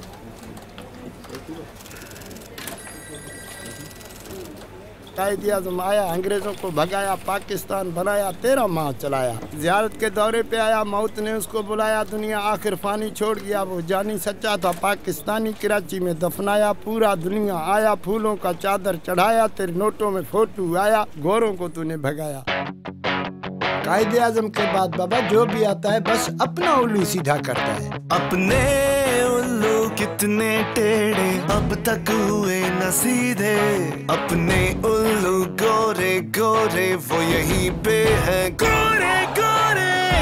कायदे आज़म आया, अंग्रेज़ों को भगाया, पाकिस्तान बनाया, 13 माह चलाया। ज़ियारत के दौरे पे आया, मौत ने उसको बुलाया, दुनिया आखिर फानी छोड़ गया। वो जानी सच्चा था, पाकिस्तानी कराची में दफनाया। पूरा दुनिया आया, फूलों का चादर चढ़ाया, तेरे नोटों में फोटो आया, गोरों को तूने भगाया। कायदे आज़म के बाद बाबा जो भी आता है बस अपना उल्लू सीधा करता है। अपने उल्लू कितने टेढ़े अब तक हुए न सीधे, अपने उल्लू गोरे गोरे वो यहीं पे है गोरे गोरे।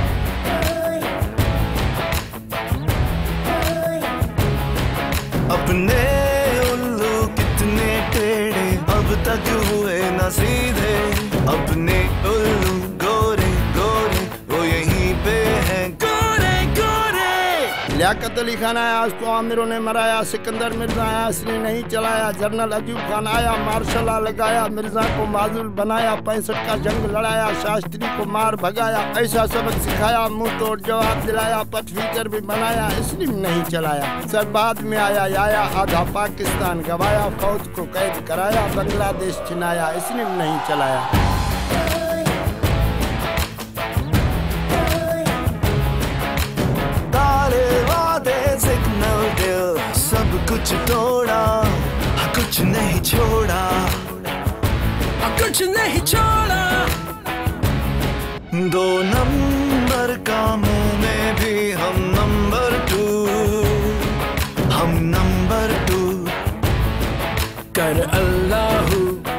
अपने उल्लू कितने टेढ़े अब तक हुए न सीधे, अपने उल्लू गोरे गोरे वो यहीं पे है गोरे गोरे। लियाकत अली खान आया, उसको आमिरों ने मराया। सिकंदर मिर्जा आया, इसने नहीं चलाया। जनरल अयूब खान आया, मार्शल लगाया, मिर्जा को माजूल बनाया। 65 का जंग लड़ाया, शास्त्री को मार भगाया। ऐसा सबक सिखाया, मुंह तोड़ जवाब दिलाया। पटफीकर भी बनाया, इसलिए नहीं चलाया। सब बाद में आया, आधा पाकिस्तान गवाया। फौज को कैद कराया, बांग्लादेश छिनाया, इसलिए नहीं चलाया। सब कुछ तोड़ा, कुछ नहीं छोड़ा, कुछ नहीं छोड़ा। 2 नंबर कामों में भी हम नंबर 2, हम नंबर 2 कर अल्लाहू।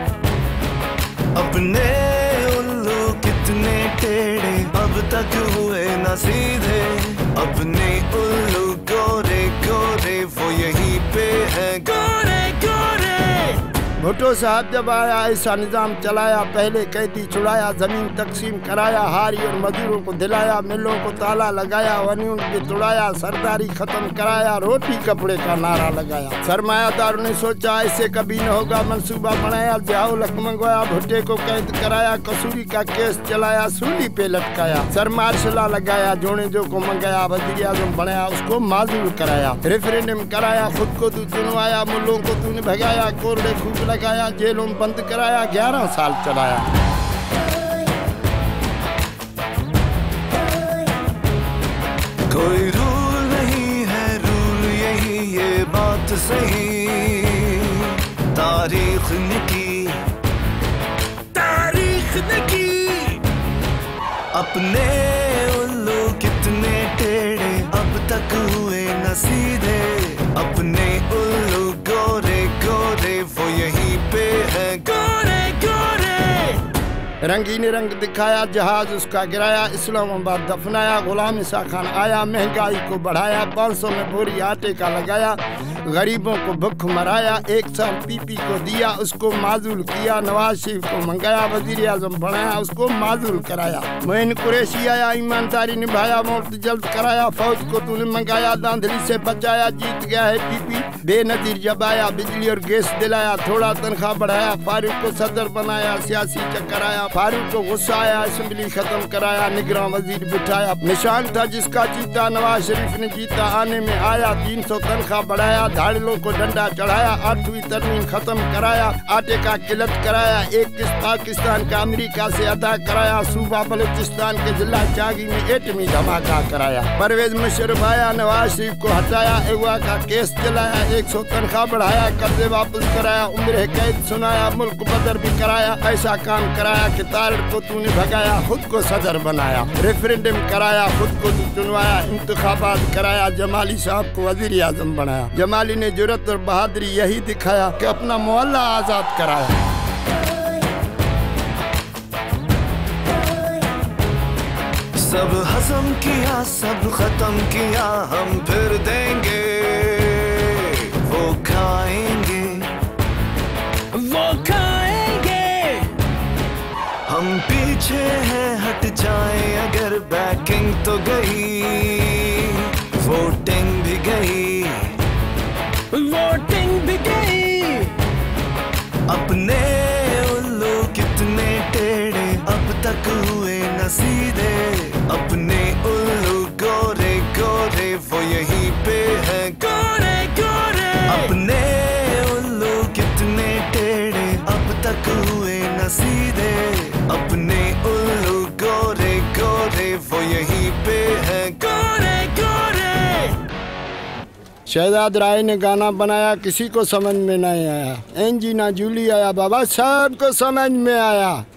अपने उल्लू कितने टेढ़े अब तक हुए न सीधे, अपने उल्लू गोरे गोरे वो यहीं पे है गोरे गोरे। भुट्टो साहब जब आया, ऐसा निज़ाम चलाया। पहले कैदी छुड़ाया, जमीन तकसीम कराया, हारी और मजदूरों को दिलाया। मिलों को ताला लगाया, वनीन भी तोड़ाया, सरदारी खत्म कराया, रोटी कपड़े का नारा लगाया। सरमायादारों ने सोचा ऐसे कभी न होगा, मंसूबा बनाया, ब्याह लख मंगवाया, भुट्टे को कैद कराया, कसूरी का केस चलाया, सूली पे लटकाया। सर मार्शला लगाया, जोड़े जो को मंगाया, वज़ीर आज़म बनाया, उसको माजूल कराया। रेफरेंडम कराया, खुद को तू चुनवाया, मुल्लों को तूने भगाया, कोरडे खूब लगाया, जेलों में बंद कराया, 11 साल चलाया। कोई रूल नहीं है, रूल यही, ये बात सही। तारीख ने की, तारीख ने की। अपने उल्लू कितने टेढ़े अब तक हुए न सीधे, अपने उल्लू गोरे गोरे वो यहीं पे है गोरे गोरे। रंगीन रंग दिखाया, जहाज उसका गिराया, इस्लामाबाद दफनाया। गुलाम ईसा खान आया, महंगाई को बढ़ाया, 500 में बोरी आटे का लगाया। गरीबों को भूख मराया, 1 साल पीपी को दिया, उसको माजूल किया। नवाज शरीफ को मंगाया, वज़ीर आज़म बनाया, उसको माजूल कराया। मोइन कुरैशी आया, ईमानदारी निभाया, मौत जल्द कराया। फौज को तूने मंगाया, धांधली से बचाया, जीत गया है पीपी बेनजीर जब आया। बिजली और गैस दिलाया, थोड़ा तनख्वाह बढ़ाया। फारूक को सदर बनाया, सियासी चक्कर आया। फारूक को गुस्सा आया, असेंबली खत्म कराया, निगरान वजीर बिठाया। निशान था जिसका जीता, नवाज शरीफ ने जीता। आने में आया, 300 तनख्वाह बढ़ाया, धाड़ियों को डंडा चढ़ाया। 8वीं तरमीम खत्म कराया, आटे का किल्लत कराया। 1 किस्त पाकिस्तान का अमेरिका से अदा कराया। सूबा बलूचिस्तान के जिला चागी में एटमी धमाका कराया। परवेज मुशर्रफ आया, नवाज शरीफ को हटाया, अगवा का केस चलाया। 100 तनख्वाह बढ़ाया, कर्जे वापस कराया, उम्र कैद सुनाया, मुल्क बदर भी कराया। ऐसा काम कराया कि तारड़ को तूने भगाया, खुद को सदर बनाया। रेफरेंडम कराया, खुद को तू चुनवाया। इंतखाबात कराया, जमाली साहब को वज़ीर आज़म बनाया। जमाली ने जुर्रत और बहादुरी यही दिखाया कि अपना मोहल्ला आज़ाद कराया। सब हज़म किया, सब खत्म किया, हम फिर देंगे, वो खाएंगे, वो खाएंगे। हम पीछे हैं, हट जाएं अगर बैकिंग तो गई, वोटिंग भी गई, वोटिंग भी गई। अपने उल्लू कितने टेढ़े अब तक हुए न सीधे, अपने उल्लू गोरे गोरे वो यहीं पे है गोरे। तक हुए न सीधे, अपने उल्लू गोरे गोरे वो यहीं पे है गोरे गोरे। शहजाद राय ने गाना बनाया, किसी को समझ में नहीं आया। एंजीना जूली आया, बाबा सबको समझ में आया।